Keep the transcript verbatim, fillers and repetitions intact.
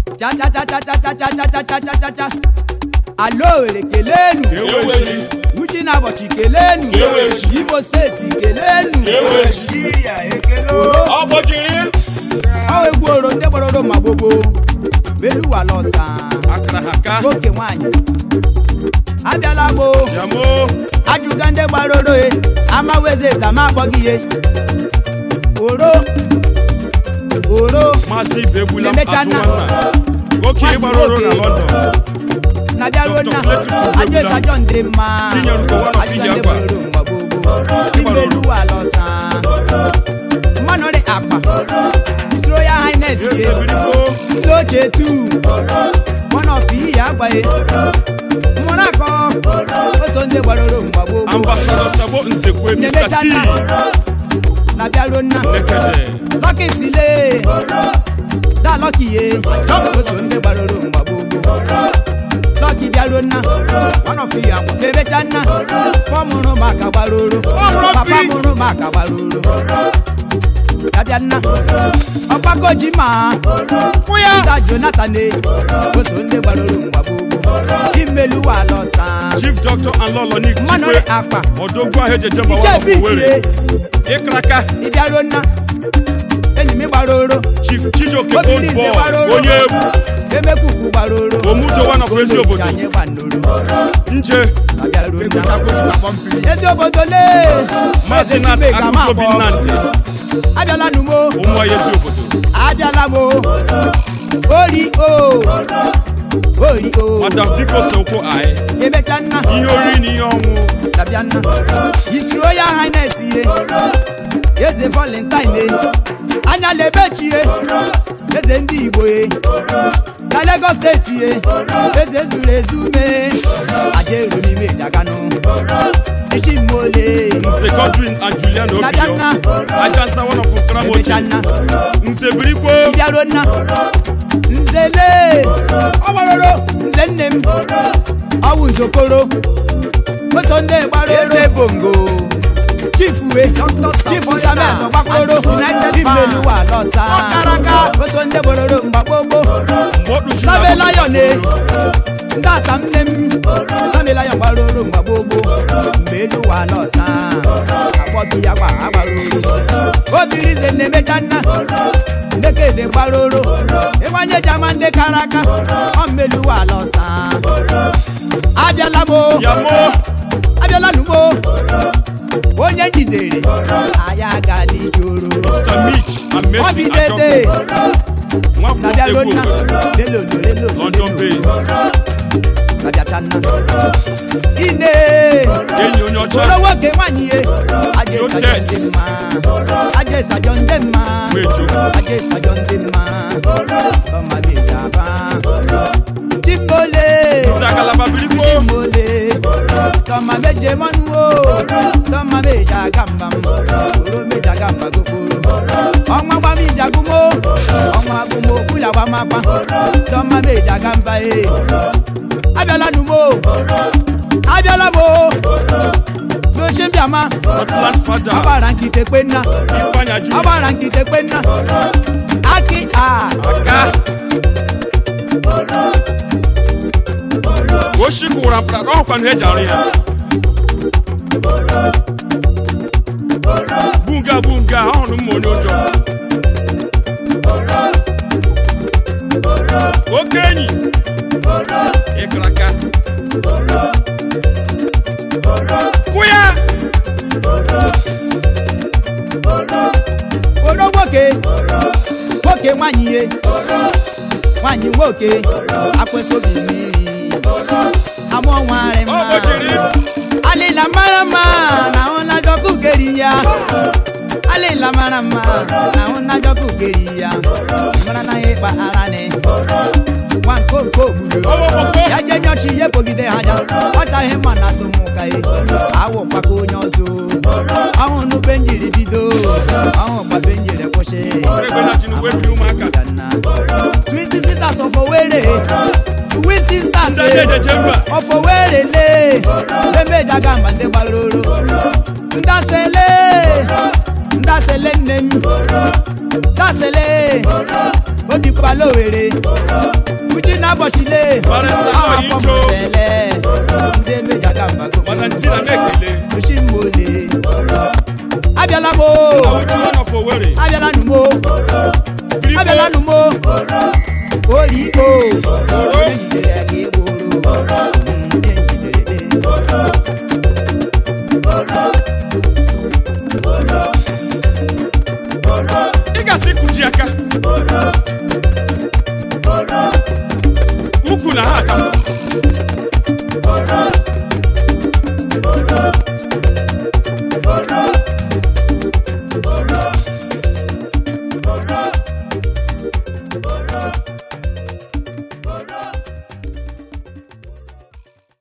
cha cha cha cha cha cha cha cha cha cha cha cha alo elekelenu uji na bochi kelenu Igbo steeti kelenu Nigeria ekelo Obojiri awe gboro nde gboro ma gbogbo belu wa losa akrahaka oke nwanyi abiala gbo yamo ajuga nde gbaroro e amaweze ta ma gbogiye oro oro massive ebula asuwana oke gbaroro na London na biarona aje sajo ndre ma aje nde gboro ma gbogbo ibelu wa losa manore apa Royal Highness ye loche tu one of the agbaye monako osonde gbaroro ngwagbo ambassador Tabo Nsekwe Mister T na biarona lucky sile da lucky ye osonde gbaroro ngwagbo lucky biarona one of the agbo kebechana pomuru maka gbaroro papa muru maka gbaroro Abiana Opako Jima Kuya Da Jonathan Osonde Baroro Mwabubu Imelu Alosa Chief Doctor and Lolo Nick Manore Akpa Odogwa Heje Jemba Wawele Ekraka Ibiarona Enimi Baroro Chief Chijoke Old Boy Onyebu Emekuku Baroro Omujo wana kwezi obodo Nje Abiarona Ezi obodole Masinat Akuto Binante Abiala numo Omwa yesi obodo Abiala mo Ori o Ori o Madam Diko Soko ae Ebetana Iyori ni yomu Dabiana His Royal Highness ye Yeze Valentine ye Anya lebechi ye Yeze ndi Igbo ye Na Lagos State ye Yeze Zulezume Aje Rumime Jagano Ishimole Nse Godwin and Julian Obiyo Ajansa one of Ukramoji Nse Birikwo Ibiarona Nzele Obororo Nzenem Awu Nzokoro Osonde Baroro Bongo Chifuwe Chifu Samuel Bakoro Imelu wa Losa Osonde Bororo Mbakbobo Sabe Lion Ndasa mnem Sabe Lion Baroro Mbakbobo Mbelu wa Losa Akwobi ya kwa Baroro Obirize Nemejana Ndeke de Baroro Ewanye Jamande Karaka Mbelu wa Losa Abiala mo Yamo Abiala numo Onye njidere Ayaga ni joro Mister Mitch and Messi Obidede Mwafu Nabialona Lelo lelo London base Nabiatana Ine Yenyo nyocha Olowo ke waniye Aje sajonde ma Aje sajonde ma Aje sajonde ma Bama bejaba Timole Sagala Babiriko Timole Toma meje manuo Toma meja gamba Oro meja gamba gokoro Ọmọ gba mi jagumo Ọmọ agumo kula wa mapa Toma meja gamba e Abiala numo Abiala mo Lo se bi ama Atlant Father Abaranki te pena Ifanya Ju Abaranki te pena Aki a Aka Oshiku rampla Roho kwanu heja aria Bunga bunga Onu mwoni ojo Okenyi Ekraka Kuya Oro woke Woke wanyi ye Wanyi woke Akweso bi miri Amo ware ma Obojiri Alila marama Na ona joku keriya Alila marama Na ona joku keriya Mara na ye pa arane Wan ko ko bulo Owo boko Ya je nyochi ye pogide haja Ota he mana tumuka ye Awo pa ko nyozo Awon nu benjiri bido Awon pa benjire koshe Oregona Tinubu ebi umaka Sweet sisters of Owere Sweet sisters Ndajeje Jemba of Owere le Eme jagamba nde balolo Ndasele Ndasele nem Ndasele obi palo were uji na boshile afọ sele nde meja gamba go Valentina mekele oshimole abiala mo abiala numo abiala numo ori o ori jere ke boro nde Iga sikuji aka uku na haka